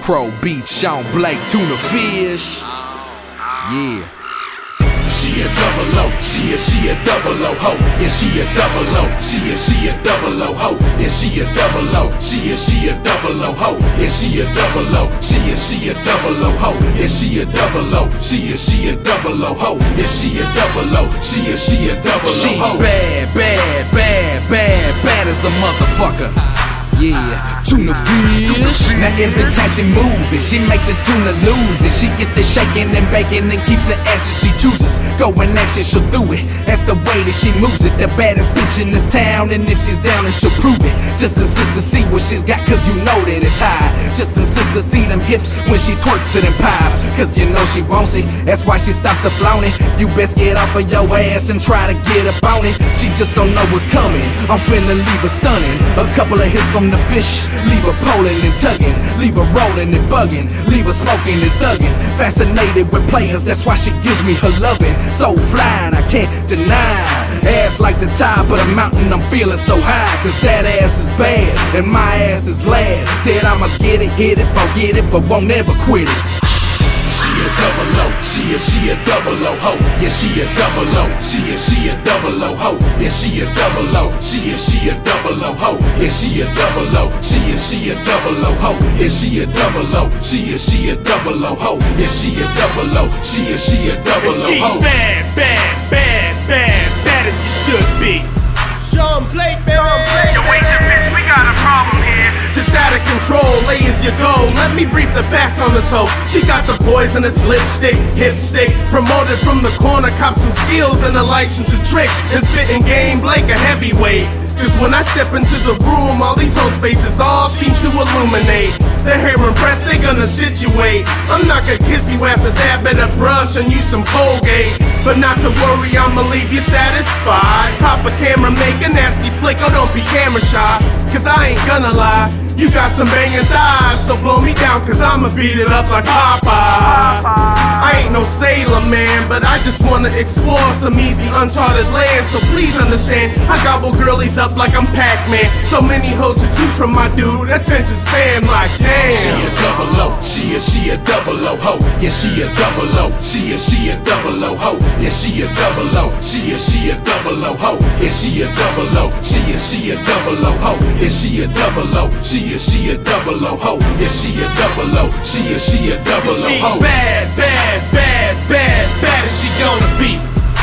Crow Beach, Sean Blake, tuna fish. Yeah. She a double O, she a double O ho. Yeah, she a double O, she a double O ho. Yeah, she a double O, she a double O ho. Yeah, she a double O, she a double O ho. Yeah, she a double O, she a double O ho. Yeah, she a double O, she a double O ho. She bad as a motherfucker. Yeah, tuna fish. Now every time she move it, she make the tuna lose it. She get the shaking and baking and keeps her ass if she chooses. Go and action, she'll do it. That's the way that she moves it. The baddest bitch in this town, and if she's down, then she'll prove it. Just insist to see what she's got, cause you know that it's high. Just insist to see them hips when she twerks it and pops. Cause you know she wants it, that's why she stops to flaunt it. You best get off of your ass and try to get up on it. She just don't know what's coming. I'm finna leave her stunning. A couple of hits from the fish, leave her pulling and tugging, leave her rolling and bugging, leave her smoking and thugging. Fascinated with players, that's why she gives me her loving. So flying, I can't deny. Ass like the top of the mountain, I'm feeling so high. Cause that ass is bad, and my ass is glad that I'ma get it, hit it, forget it, but won't ever quit it. She a double O, she a double O ho. Yeah, she a double O, she a double O ho. Yeah, she a double O, she a double O ho. Yeah, she a double O, she a double O ho. Yeah, she a double O, she a double O ho. Yeah, she a double O, she a double O ho. She bad as she should be. Sean Blake, baby. Yo, wait a minute, we got a problem here. Just out of control, lay as you go. Let me brief the facts on this hoe. She got the poisonous lipstick, hip stick. Promoted from the corner, cop some skills and a license to trick. And spitting game, Blake a heavyweight. Cause when I step into the room, all these hoes' faces all seem to illuminate. They're here impressed, they gonna situate. I'm not gonna kiss you after that, better brush and use some Colgate. But not to worry, I'ma leave you satisfied. Pop a camera, make a nasty flick, oh don't be camera shy. Cause I ain't gonna lie, you got some banging thighs. So blow me down, cause I'ma beat it up like Popeye. I ain't no sailor man, but I just wanna explore some easy uncharted land. So please understand, I gobble girlies up like I'm Pac-Man. So many hoes to choose from, my dude, attention span like damn. She a double O, she a double O ho. Yeah, she a double O, she a double O ho. Yeah, she a double O, she a double O ho. Yeah, she a double O, she a double O ho. Yeah, she a double O, she a double O ho. Yeah, she a double O, she a double O ho. She bad as she gonna be.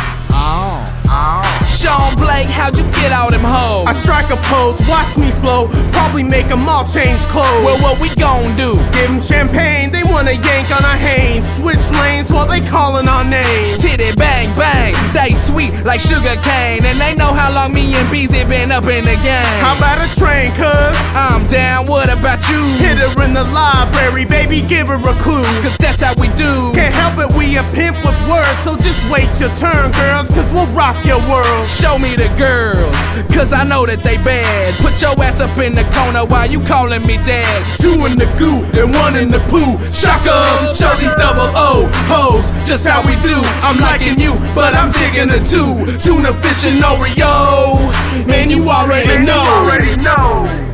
Sean Blake, how'd you get all them hoes? I strike a pose, watch me flow, probably make them all change clothes. Well, what we gon' do? Give them champagne, they wanna yank on our hanes. Switch lanes while they calling our names. Titty bang bang, they sweet like sugar cane. And they know how long me and BZ been up in the game. How about a train, cuz? I'm down, what about you? Hit her in the library, baby, give her a clue. Cause that's how we do. Can't help it, we a pimp with words. So just wait your turn, girls, cause we'll rock your world. Show me the girls, cause I know that they bad. Put your ass up in the corner while you calling me dad. 2 in the goo and 1 in the poo. Shaka, Show these double O hoes just how we do. I'm liking you, but I'm digging the 2. Tuna fish and Oreo, man, you already know.